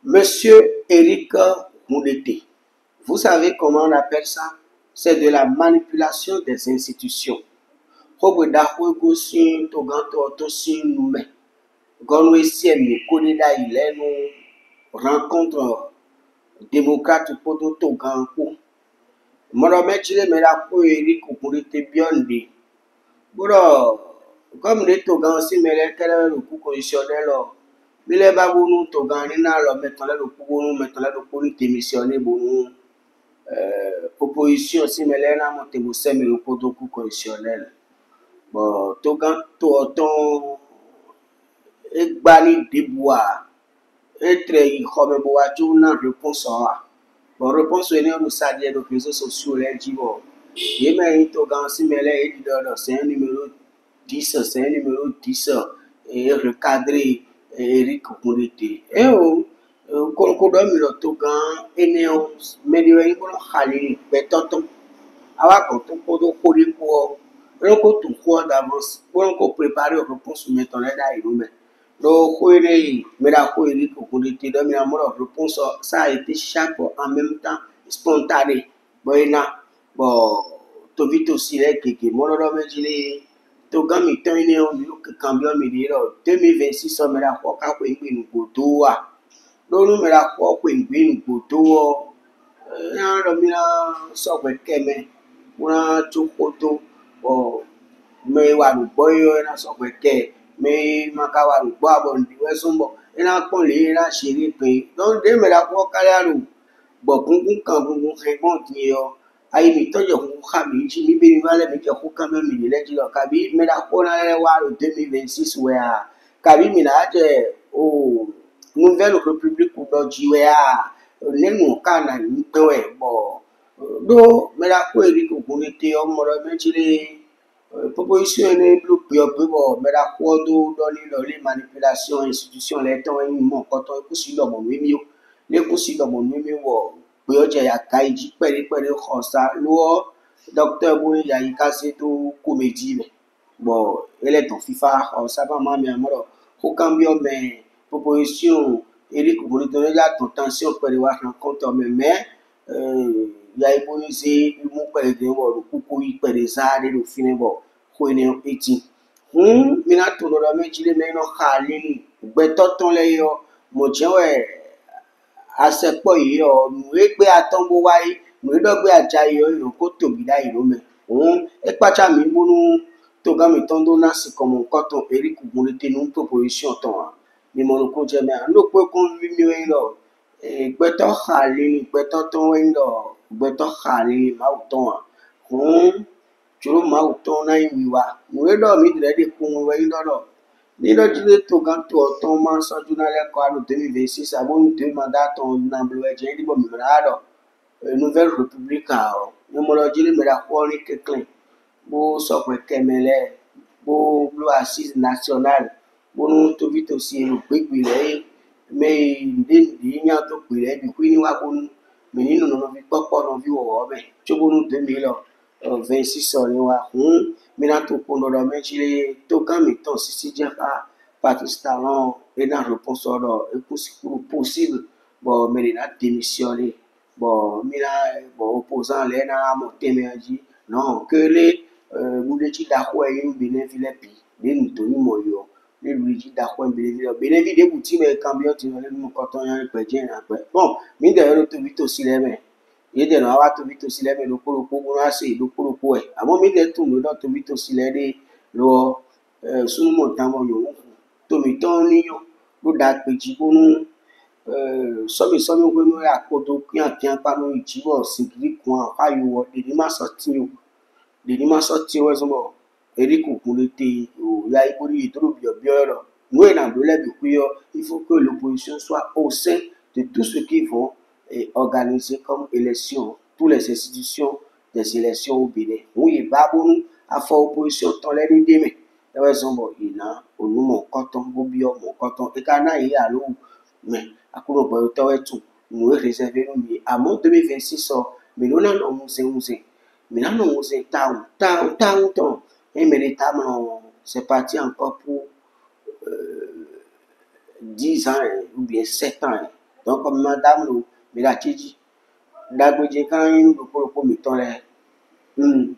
Monsieur Eric Moudete, vous savez comment on appelle ça? C'est de la manipulation des institutions. Rencontre démocrate pour Togan. Moromechile me la ko Eric Moudete Biondi. Comme les Togan aussi, mais les le coup conditionnel. Mais les babous Togan, maintenant le coup, maintenant le coup démissionner, opposition si mais là monte vous mais le coup conditionnel. Bon, Togan, ton Egbani Debois, être comme Boatou, n'a réponse à. Bon, réponse est nous ça dit les réseaux sociaux, les gens. Et mais Togan si mais là, c'est un numéro 10, c'est un numéro 10 et recadré Eric Moudete. Et Kolkodo mi lo Togan Eneon medio ibono Khalil Betoton. Awa konto kodo kodi ko loko tu ko d'avance pour qu'on prépare une réponse maintenant là irume. Donc Eric mera ko Eric Moudete do mi la réponse ça a été chaque en même temps spontané. Bon to vite aussi là que mon do me jile Togan mi tan Eneon mi que cambio mi dire 2026 on mera ko ka ko ngbe nu do wa. Lórí mi ra kọ́ pé ìgbénu kò tó wọ́ ẹ̀yàn lọ mi náà sọ̀pẹ̀ kẹ́mẹ́ wọ́n tó kó tó ọ̀ mẹ wà lùgbọ́ yọ ẹ̀yàn sọ̀pẹ̀ kẹ́ mẹ maka wà lùgbọ́ àbọ̀ ǹdíwẹ́ sọ́nbọ̀ ẹ̀yàn pọ̀ lè ẹ̀yàn ṣeré pé lọ́dẹ mi ra kọ́ káyà lò gbọ̀ kúnkún kan kúnkún ẹ̀gbọ́n ti yọ ayé mi tọ́jọ̀ kúnkún ká mi jí mi bẹ́ẹ̀ ni wálé mi jẹ́ kó ká mẹ́ mi nílẹ̀ jùlọ kàbí mi ra kọ́ náà wà lò 2026 wẹ̀ à kàbí mi náà jẹ́ Nouvelle République pour Djiwea, Nenu Kana Nitoe, bon, do, mais la quoi, Eric Moudete, on m'a dit, proposition est plus peu, bon, mais la quoi, donner les manipulations, institutions, les temps, quand on est aussi dans mon milieu, les coups dans mon milieu, bon, il y a Kaiji, Peri, Rosa, Loa, Docteur Bouni, il y a cassé tout comédie, bon, elle est en FIFA, ça va, maman, mais aucun bien, mais proposition Eric Moudete la tentation pour les rencontre mais il y a ébonisé le mot pour les le coucou pour les arts et le film bon ko ne petit mina to do me jile me no khalili gbe toton le yo mo je we asepo yi o nu egbe atonbo wai nu do gbe ajayi yo ko tobi da iro me e pacha mi bonu to ga mi tondo na si comme cotton Eric Moudete no proposition ton ni mo lo ko je me an lo pe kon vi mi we lo gbeto khali gbeto ton we lo gbeto khali ma uton juro ma uton na iwa we do mi dire de kun we lo ni lo jile to gan to ton ma so juna le ko alo 2026 abon de mandat ton na blo e je di bo mi ra do Nouvelle République ni mo lo jile me ra ko ni keklen bo so pe kemele bo blue assise nationale bonu to vite aussi le gbegbe mais ndé nya to pe le bi kuni wa bonu mais ni no vi popo no vi wo be cho bonu 2026 ni wa mi na to ko do me chile to kan mi ton si je pa Pakistan et na réponse do e possible bon mais na démissionner bon mi na bon opposant le na mo temeji non que les Moudete da ko e Benin Philippe ni ntoni mo yo le Luigi da ko Benin de buti me cambio ti le mo koton yan pe je na pe bon mi de ro to vito si le me ye de no wa to vito si le me lo koro ko mo ase lo koro ko e amo mi de tun lo to vito si le de lo sunu mo tan mo yo to mi ton ni yo lo da pe ji bonu so mi gbe mo ya ko to kian pa no ijiwo sigiri kun ayo wo de ni ma so tin yo de ni ma so ti we so mo Eric Moudete il y a eu trop bien nous et dans il faut que l'opposition soit au sein de tout ce qui vont organiser comme élection toutes les institutions des élections au Bénin oui ba bon a fait opposition ton les demain et ouais so mo ina onu mo koton bo bio mo koton e kana yi alo mais akuro bo to etu nous réserver nous à mon 2026 mais nous non on mais là non c'est tant et véritablement c'est parti encore pour 10 ans ou bien 7 ans Donc comme madame lo mi la tchiji. Dagbeje kan yin lo poropo mi ton le.